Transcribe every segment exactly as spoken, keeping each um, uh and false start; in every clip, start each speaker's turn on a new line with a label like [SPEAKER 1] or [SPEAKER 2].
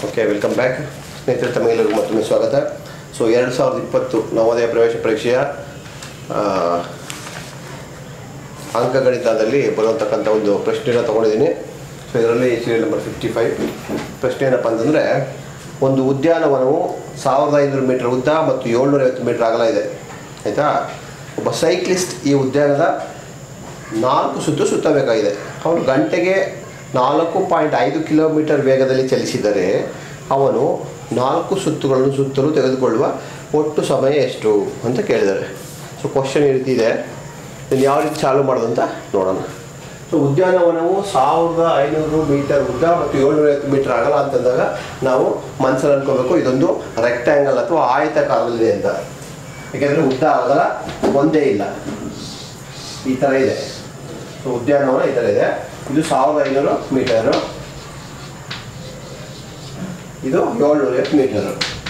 [SPEAKER 1] Okay, welcome back ಸ್ನೇಹಿತರೆ, ತಮಗೆಲ್ಲರಿಗೂ ಮತ್ತೊಮ್ಮೆ ಸ್ವಾಗತ. ಸೊ ಎರಡು ಸಾವಿರದ ಇಪ್ಪತ್ತು ನವೋದಯ ಪ್ರವೇಶ ಪರೀಕ್ಷೆಯ ಅಂಕಗಣಿತದಲ್ಲಿ ಬರುವಂತಕ್ಕಂಥ ಒಂದು ಪ್ರಶ್ನೆಯನ್ನು ತೊಗೊಂಡಿದ್ದೀನಿ. ಸೊ ಇದರಲ್ಲಿ ಸೀರಿಯಲ್ ನಂಬರ್ ಫಿಫ್ಟಿ ಫೈವ್ ಪ್ರಶ್ನೆ ಏನಪ್ಪ ಅಂತಂದರೆ, ಒಂದು ಉದ್ಯಾನವನವು ಸಾವಿರದ ಐನೂರು ಮೀಟರ್ ಉದ್ದ ಮತ್ತು ಏಳ್ನೂರ ಐವತ್ತು ಮೀಟರ್ ಅಗಲ ಇದೆ. ಆಯಿತಾ? ಒಬ್ಬ ಸೈಕ್ಲಿಸ್ಟ್ ಈ ಉದ್ಯಾನದ ನಾಲ್ಕು ಸುತ್ತು ಸುತ್ತಬೇಕಾಗಿದೆ. ಅವನು ಗಂಟೆಗೆ ನಾಲ್ಕು ಪಾಯಿಂಟ್ ಐದು ಕಿಲೋಮೀಟರ್ ವೇಗದಲ್ಲಿ ಚಲಿಸಿದರೆ ಅವನು ನಾಲ್ಕು ಸುತ್ತುಗಳನ್ನು ಸುತ್ತಲು ತೆಗೆದುಕೊಳ್ಳುವ ಒಟ್ಟು ಸಮಯ ಎಷ್ಟು ಅಂತ ಕೇಳಿದ್ದಾರೆ. ಸೊ ಕ್ವಶನ್ ಈ ರೀತಿ ಇದೆ, ಇದನ್ನು ಯಾವ ರೀತಿ ಚಾಲು ಮಾಡೋದು ಅಂತ ನೋಡೋಣ. ಸೊ ಉದ್ಯಾನವನವು ಸಾವಿರದ ಐನೂರು ಮೀಟರ್ ಉದ್ದ ಮತ್ತು ಏಳ್ನೂರ ಐವತ್ತು ಮೀಟರ್ ಆಗಲ್ಲ ಅಂತಂದಾಗ ನಾವು ಮನಸ್ಸಲ್ಲಿ ಅನ್ಕೋಬೇಕು ಇದೊಂದು ರೆಕ್ಟ್ಯಾಂಗಲ್ ಅಥವಾ ಆಯತಾಕಾರದಲ್ಲಿದೆ ಅಂತ. ಏಕೆಂದರೆ ಉದ್ದ ಆಗಲ್ಲ ಒಂದೇ ಇಲ್ಲ, ಈ ಥರ ಇದೆ. ಸೊ ಉದ್ಯಾನವನ ಈ ಥರ ಇದೆ. ಇದು ಸಾವಿರದ ಐನೂರು ಮೀಟರು, ಇದು ಏಳ್ನೂರ ಐವತ್ತು ಮೀಟರು.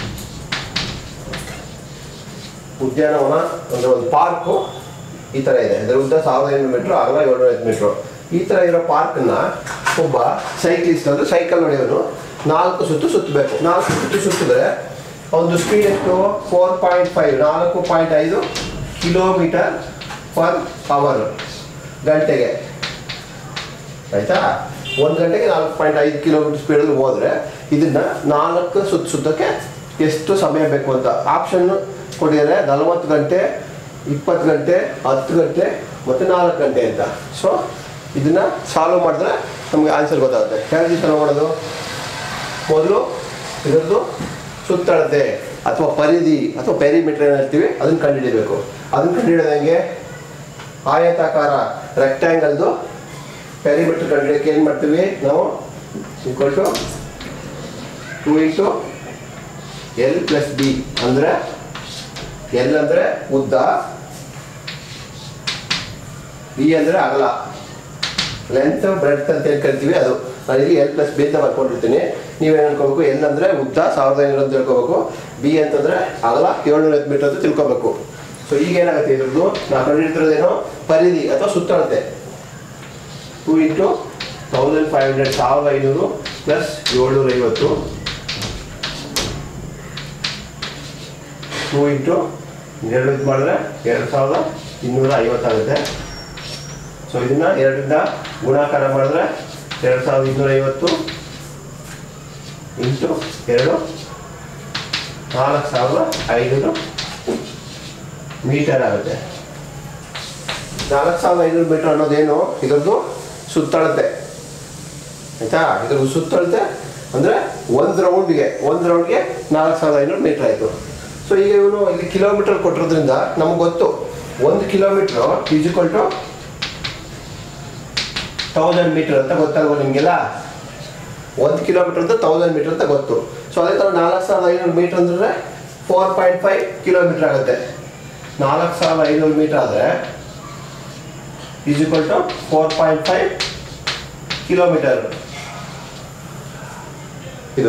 [SPEAKER 1] ಉದ್ಯಾನವನ ಅಂದರೆ ಒಂದು ಪಾರ್ಕು ಈ ಥರ ಇದೆ. ಇದರ ಉದ್ದ ಸಾವಿರದ ಐನೂರು ಮೀಟ್ರು, ಆಗಲ ಏಳ್ನೂರ ಐವತ್ತು ಮೀಟ್ರು. ಈ ಥರ ಇರೋ ಪಾರ್ಕನ್ನು ಒಬ್ಬ ಸೈಕ್ಲಿಸ್ಟ್ ಅಂದರೆ ಸೈಕಲ್ ಹೊಡೆಯೋನು ನಾಲ್ಕು ಸುತ್ತು ಸುತ್ತಬೇಕು. ನಾಲ್ಕು ಸುತ್ತು ಸುತ್ತಿದ್ರೆ ಒಂದು ಸ್ಪೀಡ್ ಎಷ್ಟು? ಫೋರ್ ಪಾಯಿಂಟ್ ಫೈವ್ ನಾಲ್ಕು ಪಾಯಿಂಟ್ ಐದು ಕಿಲೋಮೀಟರ್ ಪರ್ ಅವರ್ ಗಂಟೆಗೆ. ಆಯಿತಾ? ಒಂದು ಗಂಟೆಗೆ ನಾಲ್ಕು ಪಾಯಿಂಟ್ ಐದು ಕಿಲೋಮೀಟರ್ ಸ್ಪೀಡಲ್ಲಿ ಹೋದರೆ ಇದನ್ನು ನಾಲ್ಕು ಸುತ್ತ ಸುತ್ತಕ್ಕೆ ಎಷ್ಟು ಸಮಯ ಬೇಕು ಅಂತ ಆಪ್ಷನ್ನು ಕೊಟ್ಟಿದ್ದಾರೆ. ನಲವತ್ತು ಗಂಟೆ, ಇಪ್ಪತ್ತು ಗಂಟೆ, ಹತ್ತು ಗಂಟೆ ಮತ್ತು ನಾಲ್ಕು ಗಂಟೆ ಅಂತ. ಸೊ ಇದನ್ನು ಸಾಲ್ವ್ ಮಾಡಿದ್ರೆ ನಮಗೆ ಆನ್ಸರ್ ಗೊತ್ತಾಗುತ್ತೆ. ಹೇಗೆ ರೀತಿ ಮಾಡೋದು? ಮೊದಲು ಇದರದ್ದು ಸುತ್ತಳತೆ ಅಥವಾ ಪರಿಧಿ ಅಥವಾ ಪೆರಿಮೀಟರ್ ಏನು ಹೇಳ್ತೀವಿ ಅದನ್ನು ಕಂಡುಹಿಡಿಯಬೇಕು. ಅದನ್ನು ಕಂಡುಹಿಡಿಯೋದು ಹೆಂಗೆ? ಆಯತಾಕಾರ ರೆಕ್ಟ್ಯಾಂಗಲ್ದು ಪೆರಿಮೀಟರ್ ಕಂಡುಹಿಡಿಯೋಕ್ಕೆ ಏನು ಮಾಡ್ತೀವಿ ನಾವು? Equal to two into L plus B. ಅಂದರೆ ಎಲ್ ಅಂದರೆ ಉದ್ದ, ಬಿ ಅಂದರೆ ಅಗಲ, ಲೆಂತ್ ಬ್ರೆಡ್ತ್ ಅಂತ ಏನು ಕರಿತೀವಿ ಅದು. ನಾನು ಇಲ್ಲಿ ಎಲ್ ಪ್ಲಸ್ ಬಿ ಅಂತ ಬರ್ಕೊಂಡಿರ್ತೀನಿ. ನೀವೇನು ಅನ್ಕೋಬೇಕು? ಎಲ್ ಅಂದರೆ ಉದ್ದ ಸಾವಿರದ ಐನೂರು ಅಂತ ತಿಳ್ಕೊಬೇಕು, ಬಿ ಅಂತಂದರೆ ಅಗಲ ಏಳ್ನೂರ ಐವತ್ತು ಮೀಟರ್ ಅಂತ ತಿಳ್ಕೊಬೇಕು. ಸೊ ಈಗ ಏನಾಗುತ್ತೆ ಇದ್ರದ್ದು? ನಾವು ಕಂಡುಹಿಡಿತಿರೋದೇನೋ ಪರಿಧಿ ಅಥವಾ ಸುತ್ತಳತೆ. Two into thousand five hundred ಸಾವಿರದ ಐನೂರು ಪ್ಲಸ್ ಏಳ್ನೂರ ಐವತ್ತು, ಟೂ ಇಂಟು ಎರಡು ಇದು ಮಾಡಿದ್ರೆ ಎರಡು ಸಾವಿರದ ಇನ್ನೂರ ಐವತ್ತಾಗುತ್ತೆ. ಸೊ ಇದನ್ನು ಎರಡರಿಂದ ಗುಣಾಕಾರ ಮಾಡಿದ್ರೆ ಎರಡು ಸಾವಿರದ ಇನ್ನೂರ ಐವತ್ತು ಇಂಟು ಎರಡು ನಾಲ್ಕು ಸಾವಿರದ ಐನೂರು ಮೀಟರ್ ಆಗುತ್ತೆ. ನಾಲ್ಕು ಸಾವಿರದ ಐನೂರು ಮೀಟರ್ ಅನ್ನೋದೇನು? ಇದರದ್ದು ಸುತ್ತಳತೆ. ಆಯಿತಾ? ಇದ್ರದ್ದು ಸುತ್ತಳತೆ ಅಂದರೆ ಒಂದು ರೌಂಡ್ಗೆ ಒಂದು ರೌಂಡ್ಗೆ ನಾಲ್ಕು ಸಾವಿರದ ಐನೂರು ಮೀಟರ್ ಆಯಿತು. ಸೊ ಈಗ ಇವನು ಇಲ್ಲಿ ಕಿಲೋಮೀಟರ್ ಕೊಟ್ಟಿರೋದ್ರಿಂದ ನಮ್ಗೆ ಗೊತ್ತು ಒಂದು kilometre is equal to thousand metre ಅಂತ ಗೊತ್ತಲ್ವ ನಿಮಗೆಲ್ಲ? ಒಂದು ಕಿಲೋಮೀಟರ್ ಅಂತ ತೌಸಂಡ್ ಮೀಟರ್ ಅಂತ ಗೊತ್ತು. ಸೊ ಅದೇ ಥರ ನಾಲ್ಕು ಸಾವಿರದ ಐನೂರು ಮೀಟರ್ ಅಂದರೆ ಫೋರ್ ಪಾಯಿಂಟ್ ಫೈವ್ ಕಿಲೋಮೀಟರ್ ಆಗುತ್ತೆ. ನಾಲ್ಕು ಸಾವಿರದ ಐನೂರು ಮೀಟರ್ ಆದರೆ is equal to four point five kilometre ಇದು.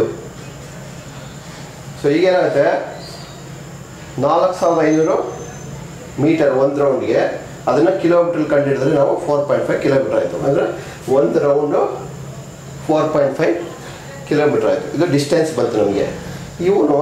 [SPEAKER 1] ಸೊ ಈಗೇನಾಗುತ್ತೆ? ನಾಲ್ಕು ಸಾವಿರದ ಐನೂರು ಮೀಟರ್ ಒಂದು ರೌಂಡ್ಗೆ, ಅದನ್ನು ಕಿಲೋಮೀಟರ್ ಕಂಡುಹಿಡಿದ್ರೆ ನಾವು ಫೋರ್ ಪಾಯಿಂಟ್ ಫೈವ್ ಕಿಲೋಮೀಟರ್ ಆಯಿತು. ಅಂದರೆ ಒಂದು round four point five kilometre ಆಯಿತು. ಇದು ಡಿಸ್ಟೆನ್ಸ್ ಬಂತು ನಮಗೆ. ಇವನು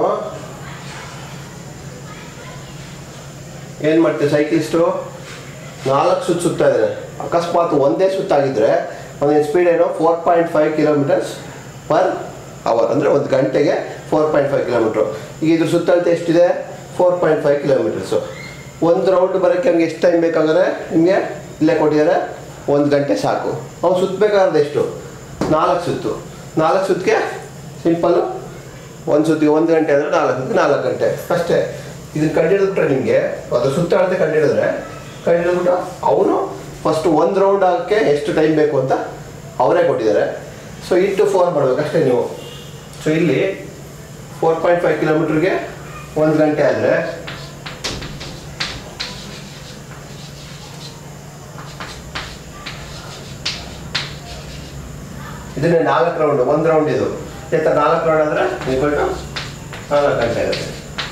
[SPEAKER 1] ಏನು ಮಾಡ್ತೀವಿ? ಸೈಕ್ಲಿಸ್ಟು ನಾಲ್ಕು ಸುತ್ತ ಸುತ್ತಾ ಇದ್ದಾನೆ. ಅಕಸ್ಮಾತ್ ಒಂದೇ ಸುತ್ತಾಗಿದ್ದರೆ ಅವನ ಸ್ಪೀಡ್ ಏನೋ four point five kilometres per hour, ಅಂದರೆ ಒಂದು ಗಂಟೆಗೆ ಫೋರ್ ಪಾಯಿಂಟ್ ಫೈವ್ ಕಿಲೋಮೀಟ್ರು. ಈಗ ಇದ್ರ ಸುತ್ತಳತೆ ಎಷ್ಟಿದೆ? Four point five kilometres. ಒಂದು ರೌಂಡ್ ಬರೋಕ್ಕೆ ನಮಗೆ ಎಷ್ಟು ಟೈಮ್ ಬೇಕಾದರೆ ನಿಮಗೆ ಇಲ್ಲೇ ಕೊಟ್ಟಿದ್ದಾರೆ, ಒಂದು ಗಂಟೆ ಸಾಕು. ಅವ್ನು ಸುತ್ತಬೇಕಾದ್ರೆ ಎಷ್ಟು? ನಾಲ್ಕು ಸುತ್ತು. ನಾಲ್ಕು ಸುತ್ತಿಗೆ ಸಿಂಪಲ್ಲು ಒಂದು ಸುತ್ತಿಗೆ ಒಂದು ಗಂಟೆ ಅಂದರೆ ನಾಲ್ಕು ಸುತ್ತಿಗೆ ನಾಲ್ಕು ಗಂಟೆ ಅಷ್ಟೇ. ಇದನ್ನು ಕಂಡುಹಿಡಿದ್ಬಿಟ್ರೆ ನಿಮಗೆ ಅದ್ರ ಸುತ್ತಳತೆ ಕಂಡುಹಿಡಿದ್ರೆ ಕಂಡುಹಿಡಿದ್ಬಿಟ್ಟು ಅವನು ಫಸ್ಟು ಒಂದು ರೌಂಡ್ ಆಗೋಕ್ಕೆ ಎಷ್ಟು ಟೈಮ್ ಬೇಕು ಅಂತ ಅವರೇ ಕೊಟ್ಟಿದ್ದಾರೆ. ಸೊ ಇಂಟು ಫೋರ್ ಮಾಡಬೇಕು ಅಷ್ಟೇ ನೀವು. ಸೊ ಇಲ್ಲಿ ಫೋರ್ ಪಾಯಿಂಟ್ ಫೈವ್ ಕಿಲೋಮೀಟ್ರಿಗೆ ಒಂದು ಗಂಟೆ ಆದರೆ ಇದನ್ನೇ ನಾಲ್ಕು ರೌಂಡ್, ಒಂದು ರೌಂಡ್ ಇದು ಆಯ್ತಾ? ನಾಲ್ಕು ರೌಂಡ್ ಅಂದರೆ ಈಕ್ವಲ್ ಟು ನಾಲ್ಕು ಗಂಟೆ ಆಗುತ್ತೆ.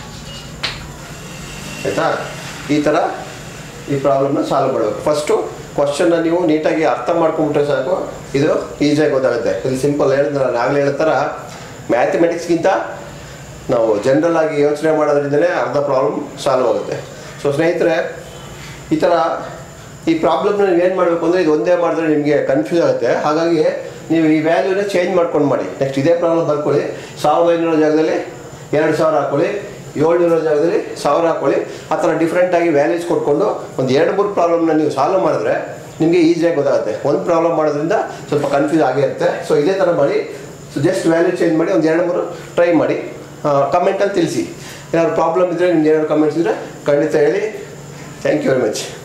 [SPEAKER 1] ಆಯಿತಾ? ಈ ಥರ ಈ ಪ್ರಾಬ್ಲಮ್ನ ಸಾಲ್ವ್ ಮಾಡಬೇಕು. ಫಸ್ಟು ಕ್ವಶನ್ನ ನೀವು ನೀಟಾಗಿ ಅರ್ಥ ಮಾಡ್ಕೊಂಬಿಟ್ರೆ ಸಾಕು, ಇದು ಈಸಿಯಾಗಿ ಗೊತ್ತಾಗುತ್ತೆ. ಇಲ್ಲಿ ಸಿಂಪಲ್ ಹೇಳಿದ್ರೆ ನಾನು ಆಗಲೇ ಹೇಳ್ತಾರ ಮ್ಯಾಥಮೆಟಿಕ್ಸ್ಗಿಂತ ನಾವು ಜನರಲ್ ಆಗಿ ಯೋಚನೆ ಮಾಡೋದ್ರಿಂದಲೇ ಅರ್ಧ ಪ್ರಾಬ್ಲಮ್ ಸಾಲ್ವ್ ಆಗುತ್ತೆ. ಸೊ ಸ್ನೇಹಿತರೆ, ಈ ಥರ ಈ ಪ್ರಾಬ್ಲಮ್ನ ನೀವು ಏನು ಮಾಡಬೇಕು ಅಂದರೆ ಇದು ಒಂದೇ ಮಾಡಿದ್ರೆ ನಿಮಗೆ ಕನ್ಫ್ಯೂಸ್ ಆಗುತ್ತೆ. ಹಾಗಾಗಿ ನೀವು ಈ ವ್ಯಾಲ್ಯೂನ ಚೇಂಜ್ ಮಾಡ್ಕೊಂಡು ಮಾಡಿ. ನೆಕ್ಸ್ಟ್ ಇದೇ ಪ್ರಾಬ್ಲಮ್ ಬರ್ಕೊಳ್ಳಿ. ಸಾವಿರದ ಐನೂರ ಜಾಗದಲ್ಲಿ ಎರಡು ಸಾವಿರ ಹಾಕ್ಕೊಳ್ಳಿ, ಏಳ್ನೂರ ಜಾಗದಲ್ಲಿ ಸಾವಿರ ಹಾಕ್ಕೊಳ್ಳಿ. ಆ ಥರ ಡಿಫ್ರೆಂಟಾಗಿ ವ್ಯಾಲ್ಯೂಸ್ ಕೊಟ್ಕೊಂಡು ಒಂದು ಎರಡು ಮೂರು ಪ್ರಾಬ್ಲಮ್ನ ನೀವು ಸಾಲ್ವ್ ಮಾಡಿದ್ರೆ ನಿಮಗೆ ಈಸಿಯಾಗಿ ಗೊತ್ತಾಗುತ್ತೆ. ಒಂದು ಪ್ರಾಬ್ಲಮ್ ಮಾಡೋದ್ರಿಂದ ಸ್ವಲ್ಪ ಕನ್ಫ್ಯೂಸ್ ಆಗೇ ಇರುತ್ತೆ. ಸೊ ಇದೇ ಥರ ಮಾಡಿ. ಸೊ ಜಸ್ಟ್ ವ್ಯಾಲ್ಯೂ ಚೇಂಜ್ ಮಾಡಿ ಒಂದು ಎರಡು ಮೂರು ಟ್ರೈ ಮಾಡಿ. ಕಮೆಂಟಲ್ಲಿ ತಿಳಿಸಿ. ಏನಾದ್ರು ಪ್ರಾಬ್ಲಮ್ ಇದ್ದರೆ ನಿಮ್ಗೆ ಏನಾದ್ರು ಕಮೆಂಟ್ಸ್ ಇದ್ದರೆ ಖಂಡಿತ ಹೇಳಿ. Thank you very much.